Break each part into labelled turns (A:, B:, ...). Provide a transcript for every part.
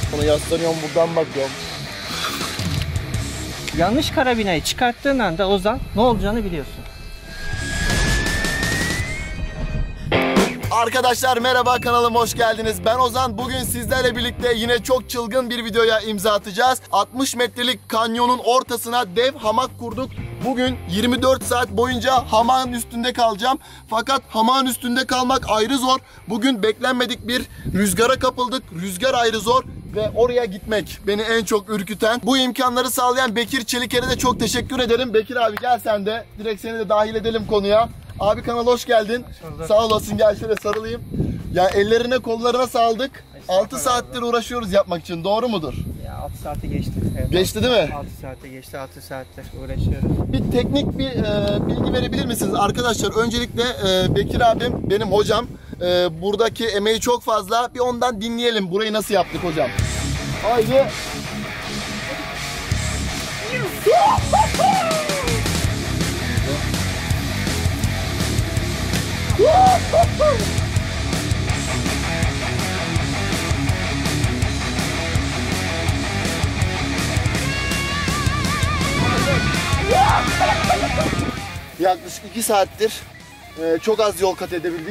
A: Ona yaslanıyorum, buradan bakıyorum.
B: Yanlış karabinayı çıkarttığın anda Ozan ne olacağını biliyorsun.
A: Arkadaşlar merhaba, kanalıma hoş geldiniz. Ben Ozan. Bugün sizlerle birlikte yine çok çılgın bir videoya imza atacağız. 60 metrelik kanyonun ortasına dev hamak kurduk. Bugün 24 saat boyunca hamağın üstünde kalacağım. Fakat hamağın üstünde kalmak ayrı zor. Bugün beklenmedik bir rüzgara kapıldık. Rüzgar ayrı zor. Ve oraya gitmek beni en çok ürküten. Bu imkanları sağlayan Bekir Çeliker'e de çok teşekkür ederim. Bekir abi gel sen de. Direkt seni de dahil edelim konuya. Abi kanala hoş geldin. Sağ olasın, gel şöyle sarılayım. Ya ellerine kollarına sağladık. 6 saattir uğraşıyoruz yapmak için, doğru mudur?
B: Ya 6 saate geçti. Evet,
A: geçti değil mi?
B: 6 saate geçti, 6 saattir uğraşıyoruz.
A: Bir teknik bir bilgi verebilir misiniz? Arkadaşlar öncelikle Bekir abim benim hocam. Buradaki emeği çok fazla. Bir ondan dinleyelim. Burayı nasıl yaptık hocam? Haydi. Yaklaşık 2 saattir çok az yol kat edebildik.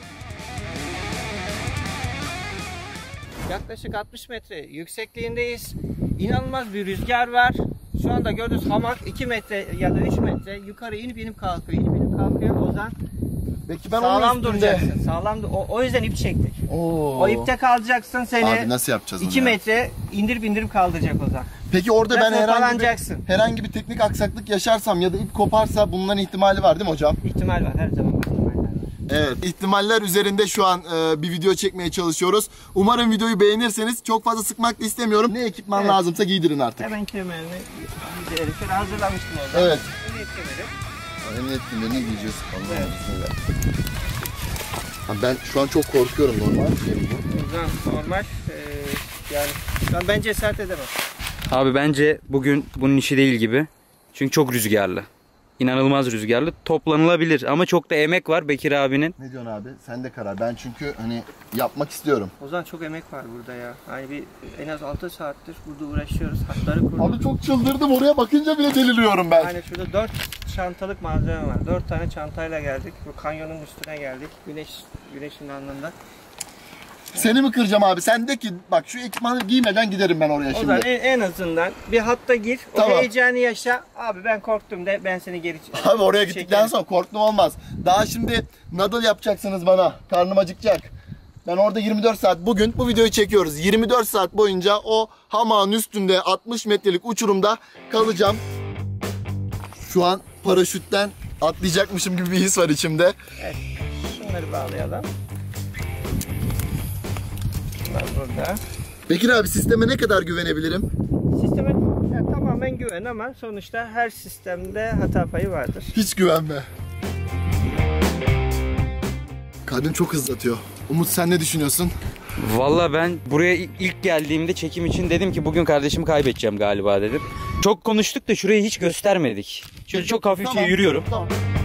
B: Yaklaşık 60 metre yüksekliğindeyiz. İnanılmaz bir rüzgar var. Şu anda gördüğünüz hamak 2 metre ya da 3 metre yukarı inip kalkıyor. İnip kalkıyor Ozan.
A: Peki ben
B: sağlam duracaksın. Sağlam o yüzden ip çektik. O ipte kalacaksın, seni
A: abi nasıl yapacağız
B: 2 metre indirip kaldıracak Ozan.
A: Peki orada
B: biraz
A: ben herhangi bir teknik aksaklık yaşarsam ya da ip koparsa bunların ihtimali var değil mi hocam?
B: İhtimal var, her zaman var.
A: Evet, ihtimaller üzerinde şu an bir video çekmeye çalışıyoruz. Umarım videoyu beğenirseniz. Çok fazla sıkmak da istemiyorum. Ne ekipman lazımsa giydirin artık.
B: Hemen kemerini giydirelim. Şöyle hazırlamıştım orada.
A: Evet.
B: Emniyet kemeri.
A: Emniyet kemerini giyeceğiz. Allah'ım bismillah. Ben şu an çok korkuyorum, normal.
B: Normal. Yani ben cesaret edemem.
C: Abi bence bugün bunun işi değil gibi. Çünkü çok rüzgarlı. İnanılmaz rüzgarlı. Toplanılabilir ama çok da emek var Bekir abinin.
A: Ne diyorsun abi? Sen de karar. Ben çünkü hani yapmak istiyorum.
B: O zaman çok emek var burada ya. Hani en az 6 saattir burada uğraşıyoruz. Hatları kurduk.
A: Abi çok çıldırdım. Oraya bakınca bile deliriyorum ben.
B: Hani şurada 4 çantalık malzeme var. 4 tane çantayla geldik. Bu kanyonun üstüne geldik. Güneşin alnında.
A: Seni mi kıracağım abi? Sen de ki bak şu ekipmanı giymeden giderim ben oraya
B: o
A: şimdi.
B: O zaman en azından bir hatta gir.
A: Tamam.
B: O heyecanı yaşa. Abi ben korktum de, ben seni geri
A: Abi oraya gittikten sonra korktum olmaz. Daha şimdi nadıl yapacaksınız bana. Karnım acıkacak. Ben orada 24 saat, bugün bu videoyu çekiyoruz. 24 saat boyunca o hamağın üstünde 60 metrelik uçurumda kalacağım. Şu an paraşütten atlayacakmışım gibi bir his var içimde.
B: Evet. Şunları bağlayalım. Bunlar burada.
A: Bekir abi, sisteme ne kadar güvenebilirim?
B: Sisteme tamamen güven ama sonuçta her sistemde hata payı vardır.
A: Hiç güvenme. Kalbim çok hızlı atıyor. Umut, sen ne düşünüyorsun?
C: Valla ben buraya ilk geldiğimde çekim için dedim ki bugün kardeşimi kaybedeceğim galiba dedim. Çok konuştuk da şurayı hiç göstermedik. Şöyle çok hafifçe yürüyorum.
A: Tamam.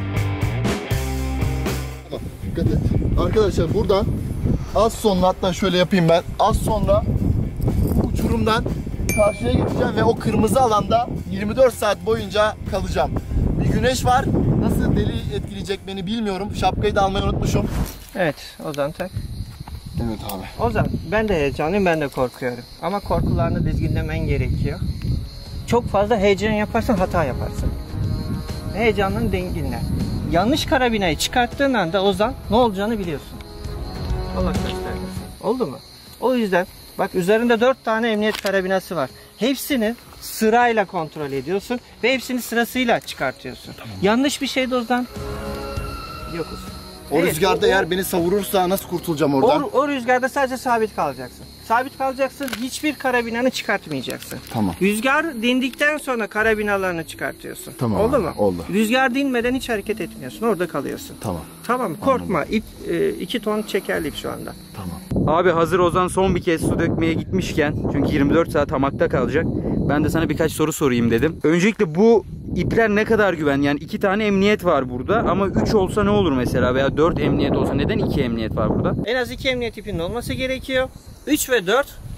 A: Dikkat et. Arkadaşlar buradan az sonra, hatta şöyle yapayım ben. Az sonra uçurumdan karşıya geçeceğim ve o kırmızı alanda 24 saat boyunca kalacağım. Bir güneş var. Nasıl deli etkileyecek beni bilmiyorum. Şapkayı da almayı unutmuşum.
B: Evet, Ozan tak.
A: Evet abi.
B: Ozan, ben de heyecanlıyım, ben de korkuyorum. Ama korkularını dizginlemen gerekiyor. Çok fazla heyecan yaparsan hata yaparsın. Heyecanını dinle. Yanlış karabinayı çıkarttığın anda Ozan ne olacağını biliyorsun. Allah göstermesin. Oldu mu? O yüzden bak, üzerinde 4 tane emniyet karabinası var. Hepsini sırayla kontrol ediyorsun ve hepsini sırasıyla çıkartıyorsun. Tamam. Yanlış bir şey de Ozan yokuz.
A: O rüzgarda eğer beni savurursa nasıl kurtulacağım oradan?
B: O rüzgarda sadece sabit kalacaksın. Sabit kalacaksın, hiçbir karabinanı çıkartmayacaksın.
A: Tamam.
B: Rüzgar dindikten sonra karabinalarını çıkartıyorsun.
A: Tamam.
B: Oldu mu?
A: Oldu.
B: Rüzgar dinmeden hiç hareket etmiyorsun. Orada kalıyorsun.
A: Tamam.
B: Tamam, korkma. İp 2 ton çekerli ip şu anda.
A: Tamam.
C: Abi hazır Ozan son bir kez su dökmeye gitmişken, çünkü 24 saat hamakta kalacak. Ben de sana birkaç soru sorayım dedim. Öncelikle bu ipler ne kadar güven? Yani 2 tane emniyet var burada ama 3 olsa ne olur mesela, veya 4 emniyet olsa neden 2 emniyet var burada?
B: En az 2 emniyet ipinin olması gerekiyor. 3 ve 4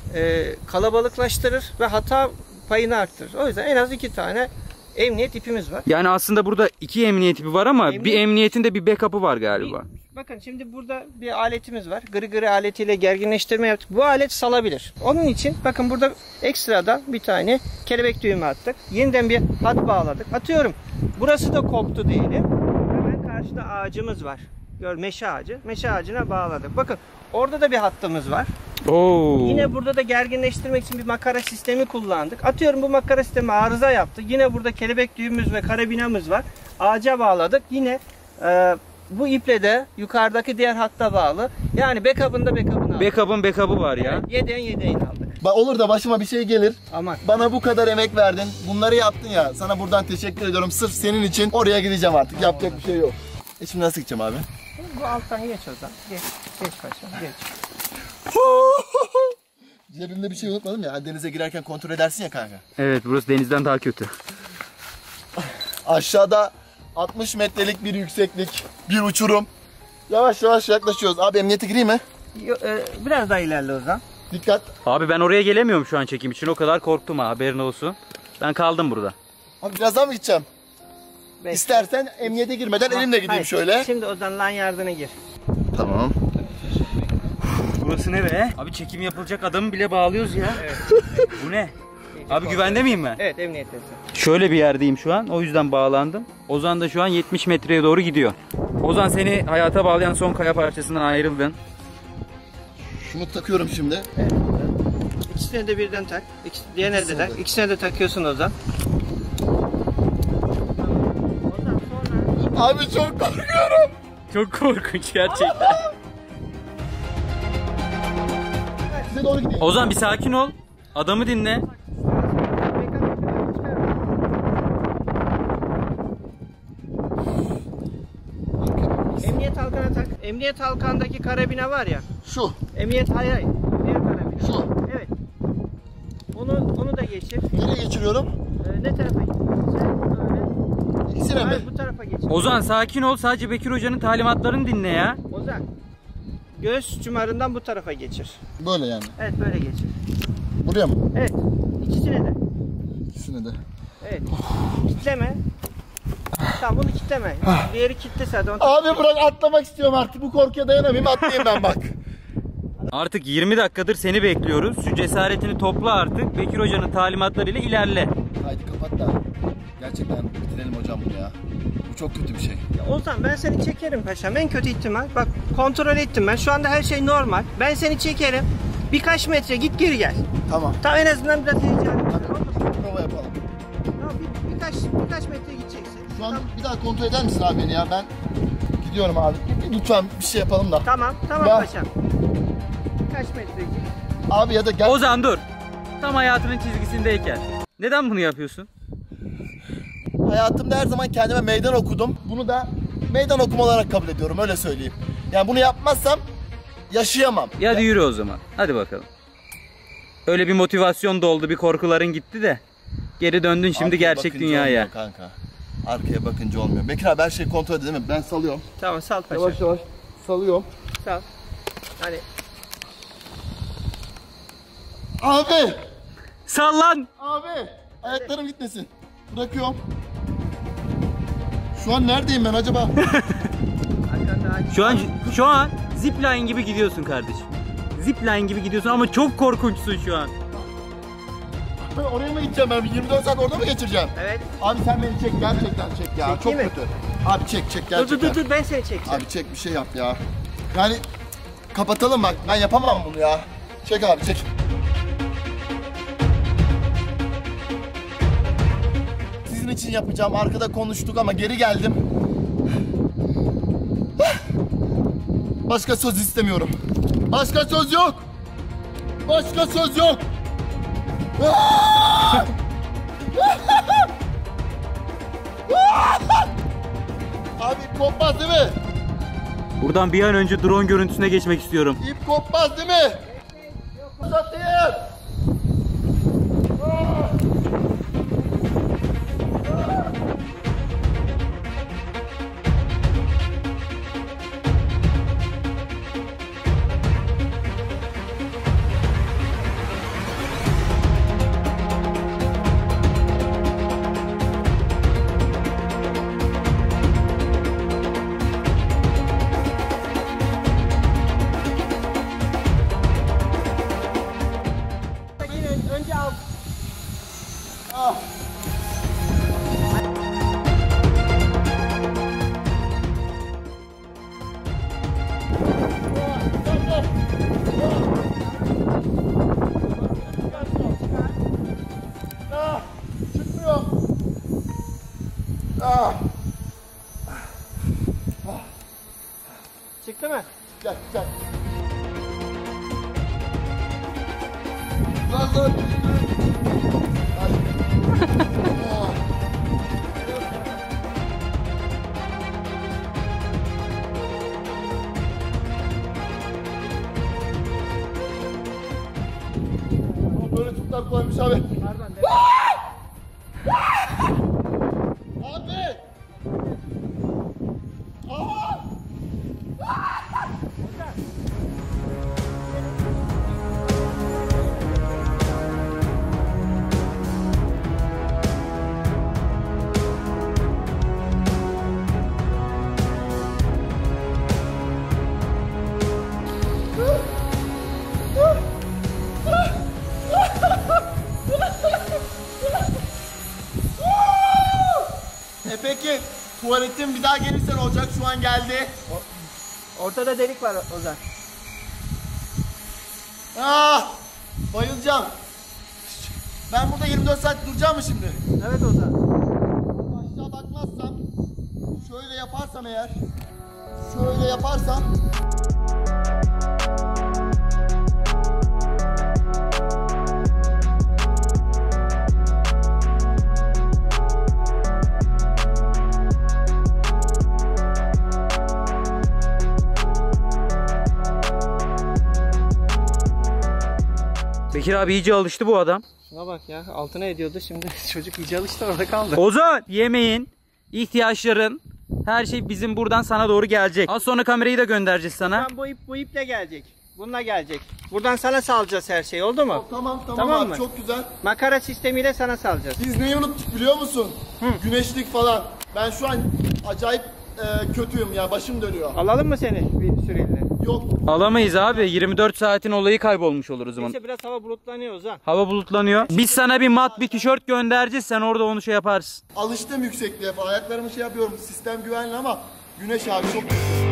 B: kalabalıklaştırır ve hata payını arttırır. O yüzden en az 2 tane emniyet ipimiz var.
C: Yani aslında burada 2 emniyet ipi var ama
B: Emniyet-
C: bir emniyetin de bir backup'ı var galiba.
B: Bakın şimdi burada bir aletimiz var. Gırı aletiyle gerginleştirme yaptık. Bu alet salabilir. Onun için bakın burada ekstradan bir tane kelebek düğümü attık. Yeniden bir hat bağladık. Atıyorum. Burası da koptu diyelim. Hemen karşıda ağacımız var. Gör, meşe ağacı. Meşe ağacına bağladık. Bakın orada da bir hattımız var.
C: Oo.
B: Yine burada da gerginleştirmek için bir makara sistemi kullandık. Atıyorum bu makara sistemi arıza yaptı. Yine burada kelebek düğümümüz ve karabinamız var. Ağaca bağladık. Yine bu iple de yukarıdaki diğer hatta bağlı. Yani backup'ında backup'ını aldık.
C: Backup'ı var ya.
B: Evet, yedeğini aldık.
A: Olur da başıma bir şey gelir.
B: Aman.
A: Bana bu kadar emek verdin. Bunları yaptın ya. Sana buradan teşekkür ediyorum. Sırf senin için oraya gideceğim artık. Yapacak bir şey yok. Şimdi nasıl gideceğim abi?
B: Bu alttan geç o zaman. Geç paşam geç.
A: Cebimde bir şey unutmadım ya. Denize girerken kontrol edersin ya kanka.
C: Evet, burası denizden daha kötü.
A: Aşağıda 60 metrelik bir yükseklik, bir uçurum. Yavaş yavaş yaklaşıyoruz. Abi emniyete gireyim mi?
B: Biraz daha ilerle o zaman.
A: Dikkat.
C: Abi ben oraya gelemiyorum şu an çekim için. O kadar korktum ha, haberin olsun. Ben kaldım burada.
A: Abi birazdan mı gideceğim?
B: Bekle.
A: İstersen emniyete girmeden elimle gideyim
B: Hayır,
A: şöyle.
B: Şimdi o zaman lan yardına gir.
A: Tamam.
C: Burası ne be? Abi çekim yapılacak adamı bile bağlıyoruz ya.
B: Evet.
C: Bu ne? Abi güvende miyim ben?
B: Evet, emniyettesin.
C: Şöyle bir yerdeyim şu an. O yüzden bağlandım. Ozan da şu an 70 metreye doğru gidiyor. Ozan, seni hayata bağlayan son kaya parçasından ayrıldın.
A: Şunu takıyorum şimdi.
B: Evet. İkisini de birden tak. Diğerine de tak. İkisine de takıyorsun o zaman. Ondan sonra
A: Abi çok korkuyorum.
C: Çok korkunç gerçekten.
A: Size doğru gideyim.
C: Ozan bir sakin ol. Adamı dinle.
B: Emniyet halkana tak. Emniyet halkandaki karabina var ya.
A: Şu.
B: Hayır. Diğer karabina.
A: Şu.
B: Evet. Onu da geçir.
A: Nereye geçiriyorum?
B: Ne tarafa geçeceksin? Böyle.
A: İkisine mi?
B: Hayır, bu tarafa geçir.
C: Ozan sakin ol. Sadece Bekir Hoca'nın talimatlarını dinle ya.
B: Ozan. Göğüs çumarından bu tarafa geçir.
A: Böyle yani.
B: Evet, böyle geçir.
A: Buraya mı?
B: Evet. İkisine de.
A: İkisine de.
B: Evet. Kitleme. Tamam, bunu kitleme. Diğeri kitle zaten.
A: Abi bırak, atlamak istiyorum artık. Bu korkuya dayanamayayım. Atlayayım ben bak.
C: Artık 20 dakikadır seni bekliyoruz. Şu cesaretini topla artık. Bekir Hoca'nın talimatlarıyla ilerle.
A: Haydi kapat da. Gerçekten bitirelim hocam bunu ya. Bu çok kötü bir şey.
B: Ozan, ben seni çekerim paşam. En kötü ihtimal. Bak, kontrol ettim ben. Şu anda her şey normal. Ben seni çekerim. Birkaç metre git geri gel.
A: Tamam.
B: Tamam, en azından biraz heyecanlı.
A: Prova yapalım.
B: Tamam, birkaç metre gideceksin.
A: Şu an bir daha kontrol eder misin abi beni ya? Ben gidiyorum abi. Lütfen bir şey yapalım da.
B: Tamam
A: Ya.
B: paşam. Birkaç metre git.
A: Abi ya da gel.
C: Ozan dur. Tam hayatının çizgisindeyken. Neden bunu yapıyorsun?
A: Hayatımda her zaman kendime meydan okudum. Bunu da meydan okuma olarak kabul ediyorum, öyle söyleyeyim. Yani bunu yapmazsam yaşayamam.
C: Ya hadi yürü o zaman. Hadi bakalım. Öyle bir motivasyon doldu, bir korkuların gitti de. Geri döndün şimdi
A: Arkaya
C: gerçek
A: bakınca
C: dünyaya.
A: olmuyor kanka. Arkaya bakınca olmuyor. Bekir abi her şeyi kontrol edin değil mi? Ben salıyorum.
B: Tamam, sal paşam.
A: Yavaş yavaş salıyorum.
B: Sal. Hani
A: Abi!
C: Sallan!
A: Abi! Ayaklarım gitmesin. Bırakıyorum. Şu an neredeyim ben acaba?
B: arkanda
C: Şu an zipline gibi gidiyorsun kardeşim. Zipline gibi gidiyorsun ama çok korkunçsun şu an.
A: Ben oraya mı gideceğim ben? 24 saat orada mı geçireceğim?
B: Evet.
A: Abi sen beni çek, gerçekten çek ya.
B: Çekeyim
A: Çok
B: mi?
A: kötü. Abi çek gerçekten.
B: Dur, ben seni çekeceğim.
A: Abi çek, bir şey yap ya. Yani kapatalım bak, ben yapamam bunu ya. Çek abi çek. Sizin için yapacağım, arkada konuştuk ama geri geldim. Başka söz istemiyorum. Başka söz yok. Başka söz yok. Abi ip kopmaz değil mi?
C: Buradan bir an önce drone görüntüsüne geçmek istiyorum.
A: İp kopmaz değil mi? Satayım. Lan lan. Oh. Böyle tutlar koymuş abi. Abi! Aa! Peki tuvaletin bir daha gelirse ne olacak? Şu an geldi.
B: Ortada delik var Ozan.
A: Ah! Bayılacağım. Ben burada 24 saat duracağım mı şimdi?
B: Evet Ozan.
A: Aşağı bakmazsam, şöyle yaparsam eğer, şöyle yaparsam.
C: Bekir abi iyice alıştı bu adam.
B: Şuna bak ya, altına ediyordu, şimdi çocuk iyice alıştı, orada kaldı.
C: Ozan, yemeğin, ihtiyaçların, her şey bizim buradan sana doğru gelecek. Az sonra kamerayı da göndereceğiz sana.
B: Bu iple gelecek. Bununla gelecek. Buradan sana salacağız her şeyi, oldu mu?
A: Tamam
B: Tamam
A: abi,
B: mı?
A: çok güzel.
B: Makara sistemiyle sana salacağız.
A: Biz neyi unuttuk biliyor musun? Güneşlik falan. Ben şu an acayip kötüyüm ya, başım dönüyor.
B: Alalım mı seni bir süreliğine?
A: Yok.
C: Alamayız abi. 24 saatin olayı kaybolmuş olur o zaman.
B: Neyse, biraz hava bulutlanıyor Ozan.
C: Hava bulutlanıyor. Biz sana bir mat bir tişört göndereceğiz. Sen orada onu şey yaparsın.
A: Alıştım yüksekliğe falan. Ayaklarımı şey yapıyorum. Sistem güvenli ama güneş abi çok kötü.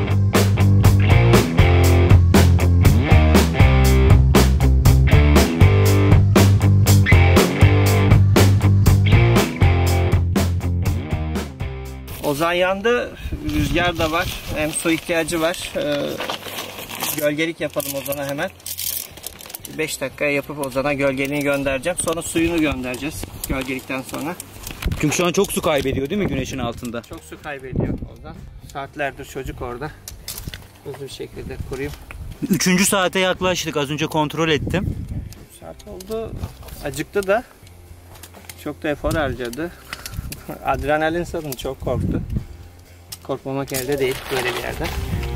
B: Ozan yandı, rüzgar da var, hem su ihtiyacı var. Gölgelik yapalım Ozan'a hemen. 5 dakika yapıp Ozan'a gölgeliğini göndereceğim. Sonra suyunu göndereceğiz gölgelikten sonra.
C: Çünkü şu an çok su kaybediyor değil mi güneşin altında?
B: Çok su kaybediyor Ozan. Saatlerdir çocuk orada. Hızlı bir şekilde kurayım.
C: 3. saate yaklaştık. Az önce kontrol ettim.
B: Saat oldu. Acıktı da. Çok da efor harcadı. Adrenalin salındı, çok korktu. Korkmamak elde değil böyle bir yerden.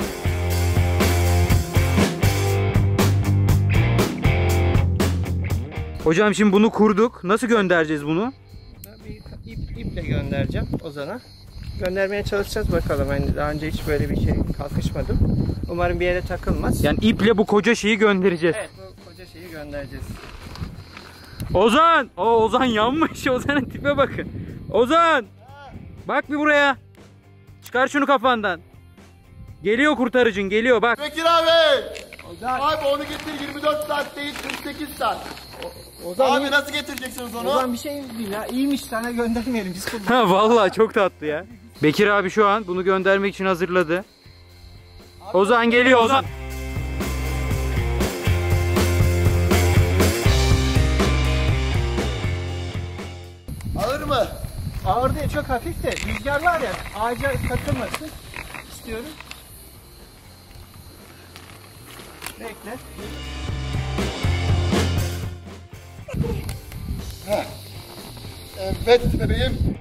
C: Hocam şimdi bunu kurduk. Nasıl göndereceğiz bunu?
B: Bir iple göndereceğim Ozan'a. Göndermeye çalışacağız bakalım. Yani daha önce hiç böyle bir şey kalkışmadım. Umarım bir yere takılmaz.
C: Yani iple bu koca şeyi göndereceğiz.
B: Evet, bu koca şeyi göndereceğiz.
C: Ozan! Ozan yanmış. Ozan'ın tipe bakın. Ozan! Bak bir buraya. Çıkar şunu kafandan. Geliyor kurtarıcın, geliyor bak.
A: Bekir abi!
B: Ozan,
A: Abi onu getir, 24 saat değil 48 saat.
B: Ozan,
A: Abi nasıl getireceksiniz onu?
B: Ozan bir şey değil ya. İyiymiş, sana göndermeyelim biz kullanalım.
C: Ha vallahi çok tatlı ya. Bekir abi şu an bunu göndermek için hazırladı. Ozan geliyor Ozan.
A: Ağır mı?
B: Ağır değil, çok hafif de rüzgar var ya, ağaca takılmasın istiyorum. Bekle.
A: Evet bebeğim.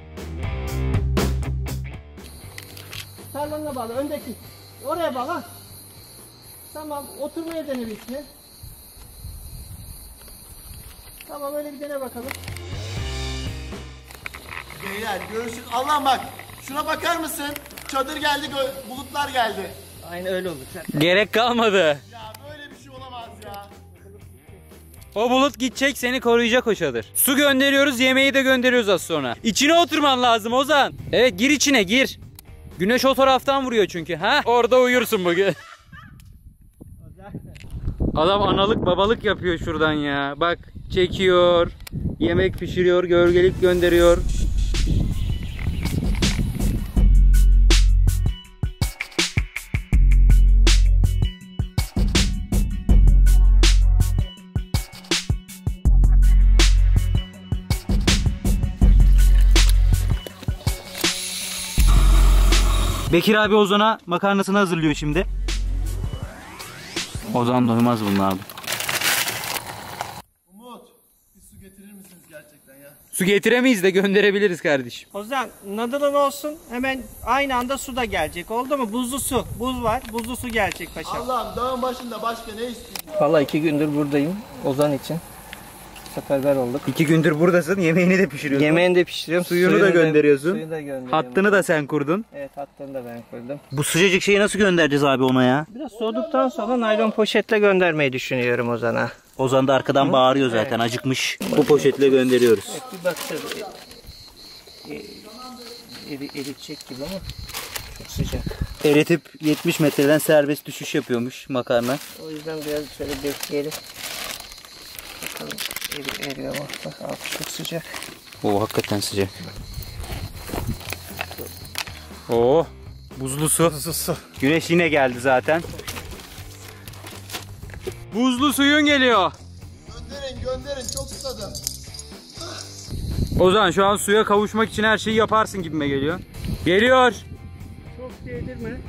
B: Tarlanına bağla, öndeki. Oraya bağla. Tamam, oturmaya dene bir içine. Tamam, öyle bir dene bakalım.
A: Beyler görüşürüz. Allah'ım bak. Şuna bakar mısın? Çadır geldi, bulutlar geldi.
B: Aynen öyle olur.
C: Gerek kalmadı.
A: Ya böyle bir şey olamaz ya.
C: O bulut gidecek, seni koruyacak o çadır. Su gönderiyoruz, yemeği de gönderiyoruz az sonra. İçine oturman lazım Ozan. Evet, gir içine gir. Güneş o taraftan vuruyor çünkü. Ha? Orada uyursun bugün. Adam analık babalık yapıyor şuradan ya. Bak çekiyor, yemek pişiriyor, gölgelik gönderiyor. Bekir abi Ozan'a makarnasını hazırlıyor şimdi. Ozan doymaz bunun abi.
A: Umut, bir su getirir misiniz gerçekten ya?
C: Su getiremeyiz de gönderebiliriz kardeşim.
B: Ozan, nadılın olsun, hemen aynı anda su da gelecek, oldu mu? Buzlu su, buz var, buzlu su gelecek paşam.
A: Allah'ım, dağın başında başka ne istiyorsun?
B: Vallahi 2 gündür buradayım Ozan için. Seferber olduk.
C: 2 gündür buradasın, yemeğini de pişiriyorsun.
B: Yemeğini de pişiriyorum.
C: Suyunu da gönderiyorsun.
B: Suyunu da gönderiyorum.
C: Hattını da sen kurdun.
B: Evet, hattını da ben kurdum.
C: Bu sıcacık şeyi nasıl göndereceğiz abi ona ya?
B: Biraz soğuduktan sonra naylon poşetle göndermeyi düşünüyorum Ozan'a.
C: Ozan da arkadan bağırıyor zaten, acıkmış. Bu poşetle gönderiyoruz.
B: Evet, bir bakacağız. Eritecek gibi ama çok sıcak.
C: Eritip 70 metreden serbest düşüş yapıyormuş makarna.
B: O yüzden biraz şöyle bekleyelim. Bakalım eriyor mu? Bak altı çok sıcak.
C: Oo, hakikaten sıcak. Oo, buzlu su. Güneş yine geldi zaten. Buzlu suyun geliyor.
A: Gönderin, çok susadım.
C: Ozan, şu an suya kavuşmak için her şeyi yaparsın gibime geliyor. Geliyor.
B: Çok değdirme.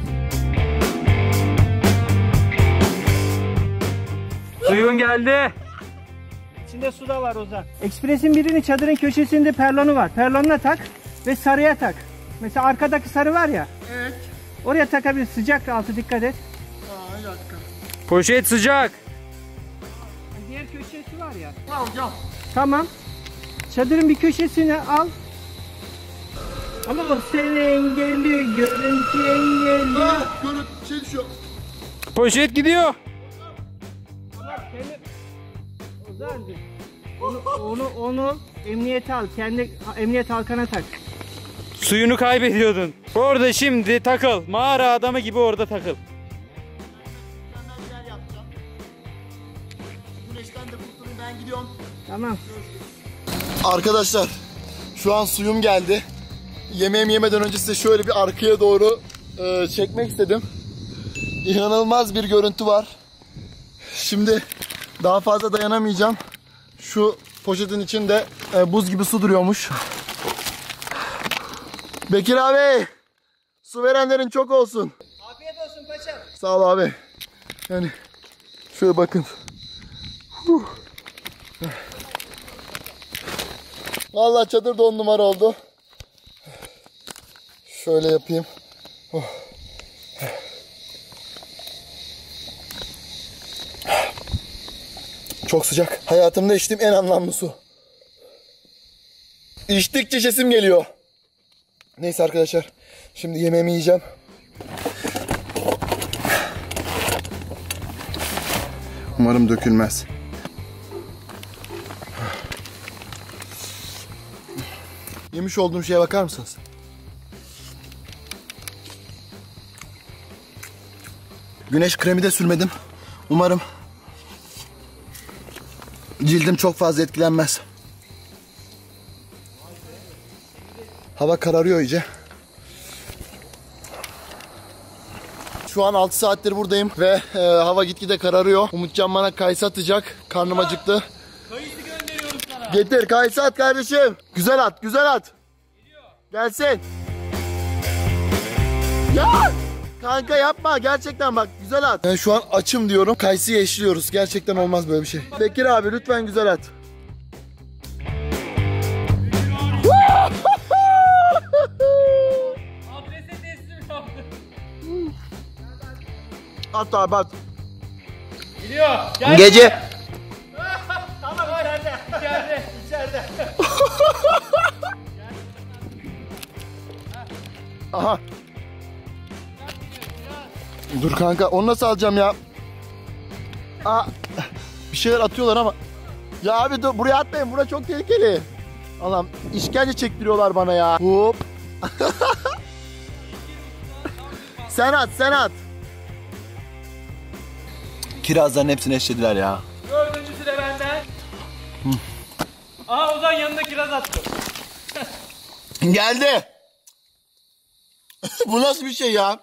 C: Suyun geldi.
B: İçinde su da var Ozan. Ekspresin birinin çadırın köşesinde perlonu var. Perlonuna tak ve sarıya tak. Mesela arkadaki sarı var ya.
A: Evet.
B: Oraya takabilir. Sıcak altı, dikkat et.
A: Aa, bir dakika.
C: Poşet sıcak.
B: Diğer köşesi var ya.
A: Alacağım.
B: Tamam. Çadırın bir köşesine al. Ama o seni engelliyor. Görüntü engelliyor.
A: Ah, şey düşüyor.
C: Poşet gidiyor.
B: Onu emniyete al. Kendi emniyet halkana tak.
C: Suyunu kaybediyordun. Orada şimdi takıl. Mağara adamı gibi orada takıl.
A: Güneşten de kurtulayım, ben gidiyorum.
B: Tamam.
A: Arkadaşlar, şu an suyum geldi. Yemeğimi yemeden önce size şöyle bir arkaya doğru çekmek istedim. İnanılmaz bir görüntü var. Şimdi daha fazla dayanamayacağım. Şu poşetin içinde buz gibi su duruyormuş. Bekir abi, su verenlerin çok olsun.
B: Afiyet olsun paşam.
A: Sağ ol abi. Yani şöyle bakın. Vallahi çadır da 10 numara oldu. Şöyle yapayım. Çok sıcak. Hayatımda içtiğim en anlamlı su. İçtikçe sesim geliyor. Neyse arkadaşlar. Şimdi yemeğimi yiyeceğim. Umarım dökülmez. Yemiş olduğum şeye bakar mısınız? Güneş kremi de sürmedim. Umarım cildim çok fazla etkilenmez. Hava kararıyor iyice. Şu an 6 saattir buradayım ve hava gitgide kararıyor. Umutcan bana kayısı atacak. Karnım acıktı.
C: Kayısı gönderiyorum sana.
A: Getir kayısı at kardeşim. Güzel at, güzel at. Geliyor. Gelsin. Ya! Kanka yapma, gerçekten bak güzel at. Ben şu an açım diyorum. Kayısıyı eşliyoruz. Gerçekten olmaz böyle bir şey. Bekir abi lütfen güzel at.
C: Adrese teslim yaptım.
A: At abi at.
C: Geliyor.
A: Gece.
B: Tamam, içeride.
A: Aha. Dur kanka, onu nasıl alacağım ya? Aa, bir şeyler atıyorlar ama. Ya abi dur, buraya atmayın, burası çok tehlikeli. Allah'ım, işkence çektiriyorlar bana ya. Hop. Sen at. Kirazların hepsini eşlediler ya.
C: Dördüncüsü de benden. Aa, Ozan yanında kiraz attı.
A: Geldi. Bu nasıl bir şey ya?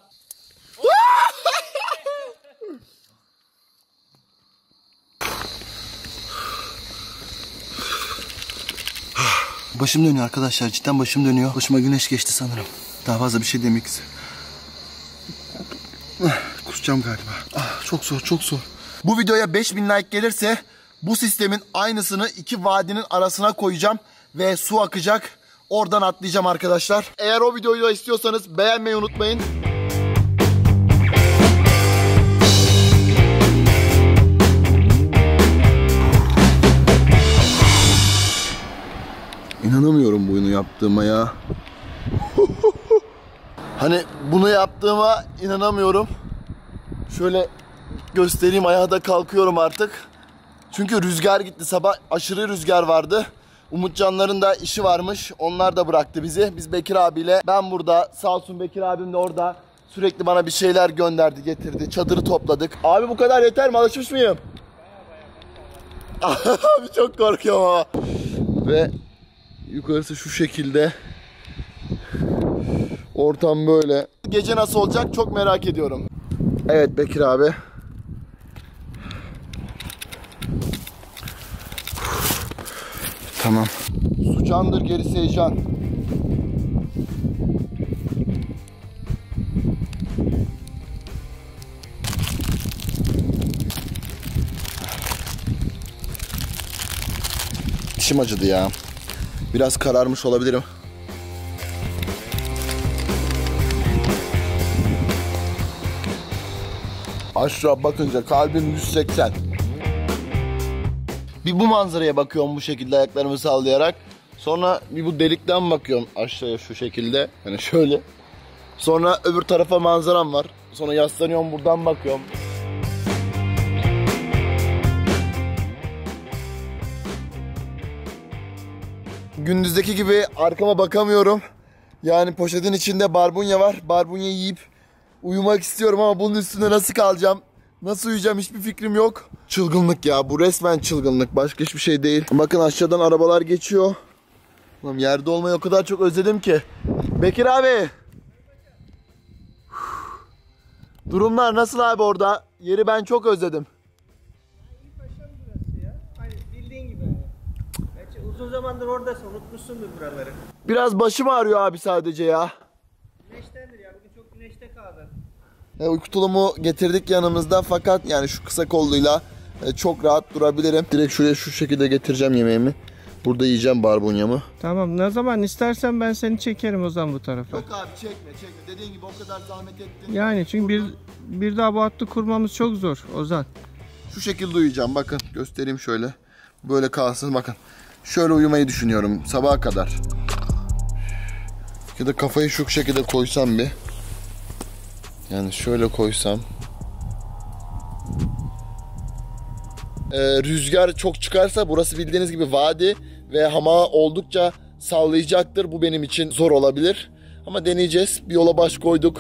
A: Başım dönüyor arkadaşlar. Cidden başım dönüyor. Başıma güneş geçti sanırım. Daha fazla bir şey demek Kusacağım galiba. Çok zor, çok zor. Bu videoya 5000 like gelirse bu sistemin aynısını iki vadinin arasına koyacağım ve su akacak. Oradan atlayacağım arkadaşlar. Eğer o videoyu da istiyorsanız beğenmeyi unutmayın. İnanamıyorum bunu yaptığıma ya. Hani bunu yaptığıma inanamıyorum. Şöyle göstereyim, ayağa da kalkıyorum artık. Çünkü rüzgar gitti. Sabah aşırı rüzgar vardı. Umutcanların da işi varmış. Onlar da bıraktı bizi. Biz Bekir abiyle, ben burada, sağ olsun Bekir abim de orada. Sürekli bana bir şeyler gönderdi, getirdi. Çadırı topladık. Abi bu kadar yeter mi? Alışmış mıyım? Abi çok korkuyorum ama. Ve yukarısı şu şekilde. Ortam böyle. Gece nasıl olacak çok merak ediyorum. Evet Bekir abi. Tamam. Su candır, gerisi heyecan. Dişim acıdı ya. Biraz kararmış olabilirim. Aşağı bakınca kalbim 180. Bir bu manzaraya bakıyorum bu şekilde ayaklarımı sallayarak. Sonra bir bu delikten bakıyorum aşağıya şu şekilde. Yani şöyle. Sonra öbür tarafa manzaram var. Sonra yaslanıyorum buradan bakıyorum. Gündüzdeki gibi arkama bakamıyorum. Yani poşetin içinde barbunya var. Barbunya yiyip uyumak istiyorum ama bunun üstünde nasıl kalacağım? Nasıl uyuyacağım hiçbir fikrim yok. Çılgınlık ya, bu resmen çılgınlık. Başka hiçbir şey değil. Bakın aşağıdan arabalar geçiyor. Ulan yerde olmayı o kadar çok özledim ki. Bekir abi. Durumlar nasıl abi orada? Yeri ben çok özledim.
B: Bildiğin gibi. Uzun zamandır oradasın, unutmuşsundur buraları.
A: Biraz başım ağrıyor abi sadece ya.
B: Güneştendir ya, bugün çok güneşte kaldın.
A: Uyku tulumu getirdik yanımızda fakat yani şu kısa kolluyla çok rahat durabilirim. Direkt şuraya şu şekilde getireceğim yemeğimi. Burada yiyeceğim barbunyamı.
B: Tamam, ne zaman istersen ben seni çekerim o zaman bu tarafa.
A: Yok abi çekme. Dediğin gibi o kadar zahmet ettin.
B: Yani çünkü bir daha bu hattı kurmamız çok zor Ozan.
A: Şu şekilde uyuyacağım, bakın göstereyim şöyle. Böyle kalsın, bakın. Şöyle uyumayı düşünüyorum sabaha kadar. Ya da kafayı şu şekilde koysam bir. Yani şöyle koysam. Rüzgar çok çıkarsa burası bildiğiniz gibi vadi ve hamağı oldukça sallayacaktır. Bu benim için zor olabilir. Ama deneyeceğiz. Bir yola baş koyduk.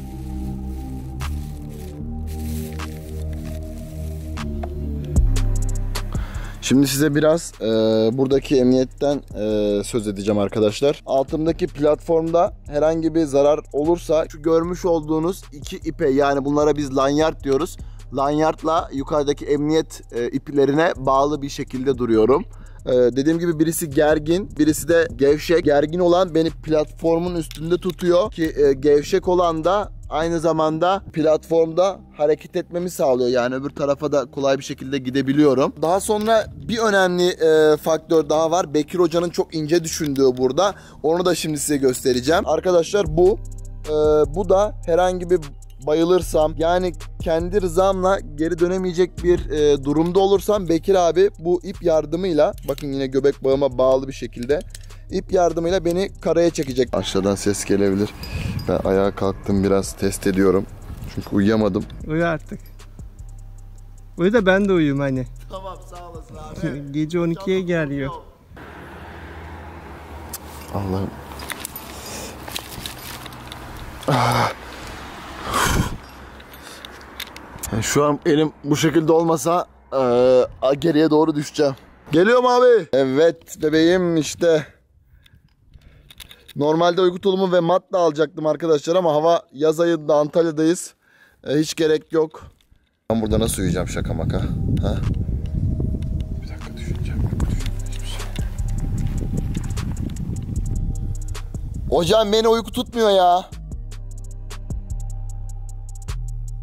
A: Şimdi size biraz buradaki emniyetten söz edeceğim arkadaşlar. Altımdaki platformda herhangi bir zarar olursa şu görmüş olduğunuz iki ipe, yani bunlara biz lanyard diyoruz. Lanyardla yukarıdaki emniyet iplerine bağlı bir şekilde duruyorum. Dediğim gibi birisi gergin, birisi de gevşek. Gergin olan beni platformun üstünde tutuyor ki gevşek olan da aynı zamanda platformda hareket etmemi sağlıyor. Yani öbür tarafa da kolay bir şekilde gidebiliyorum. Daha sonra bir önemli faktör daha var. Bekir Hoca'nın çok ince düşündüğü burada. Onu da şimdi size göstereceğim. Arkadaşlar bu da herhangi bir bayılırsam, yani kendi rızamla geri dönemeyecek bir durumda olursam Bekir abi bu ip yardımıyla, bakın yine göbek bağıma bağlı bir şekilde ip yardımıyla beni karaya çekecek. Aşağıdan ses gelebilir. Ben ayağa kalktım, biraz test ediyorum. Çünkü uyuyamadım.
B: Uyu artık. Uyu da ben de uyuyayım hani.
A: Tamam, sağ olasın abi.
B: Gece 12'ye geliyor.
A: Allah'ım. Yani şu an elim bu şekilde olmasa geriye doğru düşeceğim. Geliyorum abi. Evet bebeğim işte. Normalde uyku tulumu ve mat da alacaktım arkadaşlar ama hava yaz ayında, Antalya'dayız. Hiç gerek yok. Ben burada nasıl uyuyacağım şaka maka? Ha? Bir dakika düşüneceğim. Hiçbir şey. Hocam beni uyku tutmuyor ya.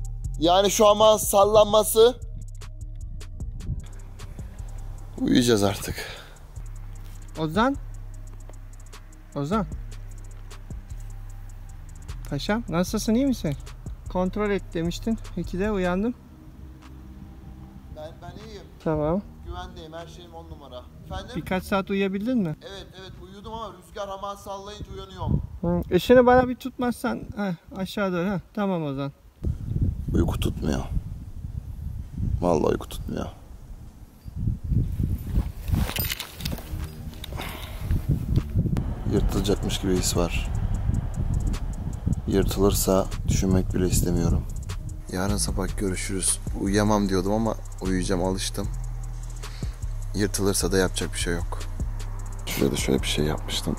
A: Yani şu hamağın sallanması. Uyuyacağız artık.
B: Ozan. Ozan. Paşam nasılsın, iyi misin? Kontrol et demiştin. 2'de uyandım.
A: Ben iyiyim.
B: Tamam.
A: Güvendeyim. Her şeyim 10 numara. Efendim?
B: Birkaç saat uyuyabildin mi?
A: Evet uyudum ama rüzgar hamağı sallayınca uyanıyorum.
B: Işını bana bir tutmazsan aşağı doğru. Tamam Ozan.
A: Uyku tutmuyor. Vallahi uyku tutmuyor. Yırtılacakmış gibi his var. Yırtılırsa düşünmek bile istemiyorum. Yarın sabah görüşürüz. Uyuyamam diyordum ama uyuyacağım, alıştım. Yırtılırsa da yapacak bir şey yok. Şurada şöyle bir şey yapmıştım.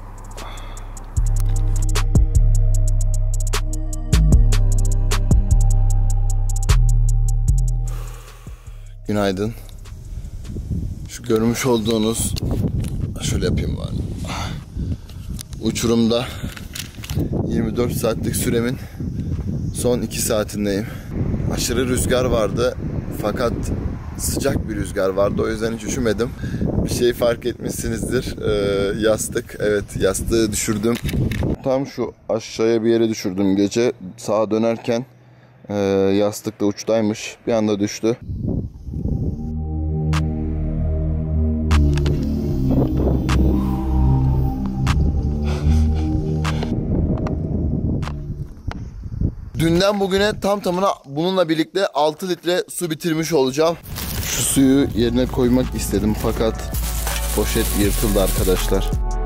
A: Günaydın. Şu görmüş olduğunuz, şöyle yapayım bari. Uçurumda 24 saatlik süremin son 2 saatindeyim. Aşırı rüzgar vardı fakat sıcak bir rüzgar vardı, o yüzden hiç üşümedim. Bir şey fark etmişsinizdir. Yastık, evet, yastığı düşürdüm. Tam şu aşağıya bir yere düşürdüm gece. Sağa dönerken yastık da uçtaymış. Bir anda düştü. Dünden bugüne tam tamına bununla birlikte 6 litre su bitirmiş olacağım. Şu suyu yerine koymak istedim fakat poşet yırtıldı arkadaşlar.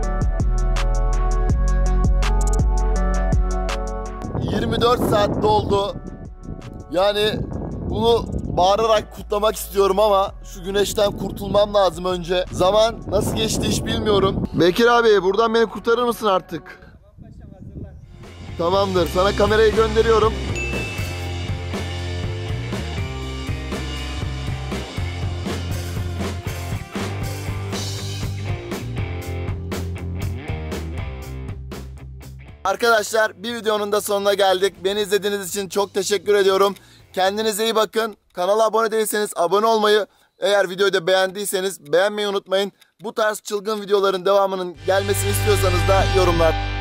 A: 24 saat doldu. Yani bunu bağırarak kutlamak istiyorum ama şu güneşten kurtulmam lazım önce. Zaman nasıl geçti hiç bilmiyorum. Bekir abi, buradan beni kurtarır mısın artık? Tamamdır. Sana kamerayı gönderiyorum. Arkadaşlar, bir videonun da sonuna geldik. Beni izlediğiniz için çok teşekkür ediyorum. Kendinize iyi bakın. Kanala abone değilseniz abone olmayı, eğer videoyu da beğendiyseniz beğenmeyi unutmayın. Bu tarz çılgın videoların devamının gelmesini istiyorsanız da yorumlar